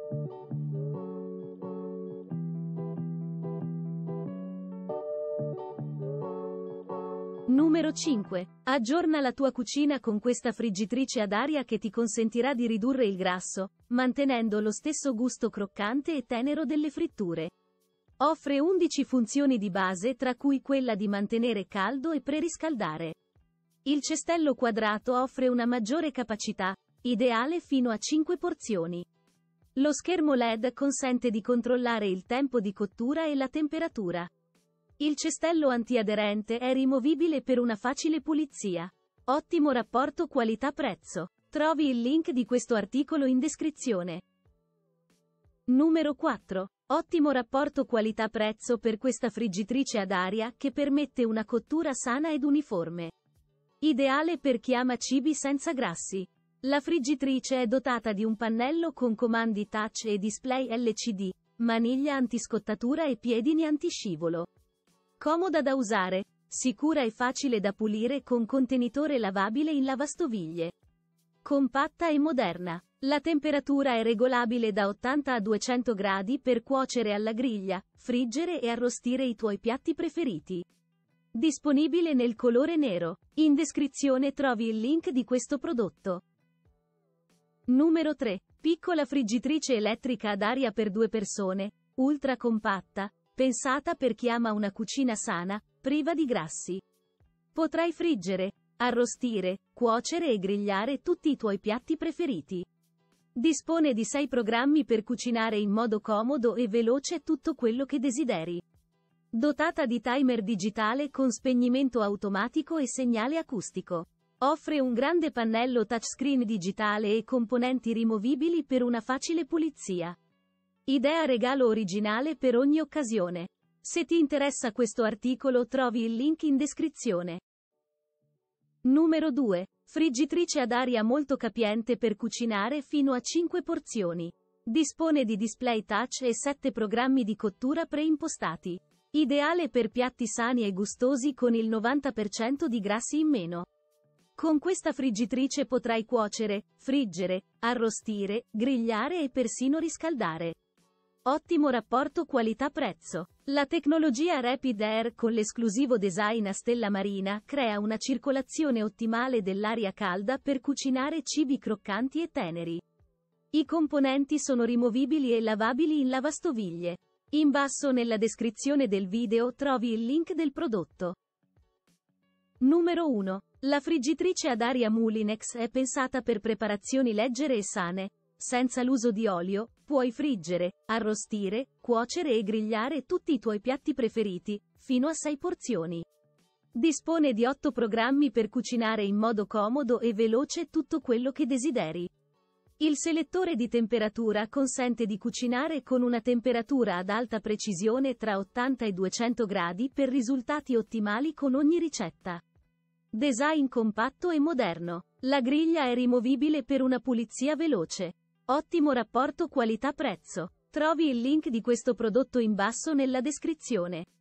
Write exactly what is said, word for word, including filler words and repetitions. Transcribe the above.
Numero cinque. Aggiorna la tua cucina con questa friggitrice ad aria che ti consentirà di ridurre il grasso, mantenendo lo stesso gusto croccante e tenero delle fritture. Offre undici funzioni di base, tra cui quella di mantenere caldo e preriscaldare. Il cestello quadrato offre una maggiore capacità, ideale fino a cinque porzioni. Lo schermo L E D consente di controllare il tempo di cottura e la temperatura. Il cestello antiaderente è rimovibile per una facile pulizia. Ottimo rapporto qualità-prezzo. Trovi il link di questo articolo in descrizione. Numero quattro. Ottimo rapporto qualità-prezzo per questa friggitrice ad aria che permette una cottura sana ed uniforme. Ideale per chi ama cibi senza grassi. La friggitrice è dotata di un pannello con comandi touch e display L C D, maniglia antiscottatura e piedini antiscivolo. Comoda da usare, sicura e facile da pulire con contenitore lavabile in lavastoviglie. Compatta e moderna. La temperatura è regolabile da ottanta a duecento gradi per cuocere alla griglia, friggere e arrostire i tuoi piatti preferiti. Disponibile nel colore nero. In descrizione trovi il link di questo prodotto. Numero tre. Piccola friggitrice elettrica ad aria per due persone, ultra compatta, pensata per chi ama una cucina sana, priva di grassi. Potrai friggere, arrostire, cuocere e grigliare tutti i tuoi piatti preferiti. Dispone di sei programmi per cucinare in modo comodo e veloce tutto quello che desideri. Dotata di timer digitale con spegnimento automatico e segnale acustico. Offre un grande pannello touchscreen digitale e componenti rimovibili per una facile pulizia. Idea regalo originale per ogni occasione. Se ti interessa questo articolo trovi il link in descrizione. Numero due. Friggitrice ad aria molto capiente per cucinare fino a cinque porzioni. Dispone di display touch e sette programmi di cottura preimpostati. Ideale per piatti sani e gustosi con il novanta per cento di grassi in meno. Con questa friggitrice potrai cuocere, friggere, arrostire, grigliare e persino riscaldare. Ottimo rapporto qualità-prezzo. La tecnologia Rapid Air con l'esclusivo design a stella marina crea una circolazione ottimale dell'aria calda per cucinare cibi croccanti e teneri. I componenti sono rimovibili e lavabili in lavastoviglie. In basso nella descrizione del video trovi il link del prodotto. Numero uno. La friggitrice ad aria Moulinex è pensata per preparazioni leggere e sane. Senza l'uso di olio, puoi friggere, arrostire, cuocere e grigliare tutti i tuoi piatti preferiti, fino a sei porzioni. Dispone di otto programmi per cucinare in modo comodo e veloce tutto quello che desideri. Il selettore di temperatura consente di cucinare con una temperatura ad alta precisione tra ottanta e duecento gradi per risultati ottimali con ogni ricetta. Design compatto e moderno. La griglia è rimovibile per una pulizia veloce. Ottimo rapporto qualità-prezzo. Trovi il link di questo prodotto in basso nella descrizione.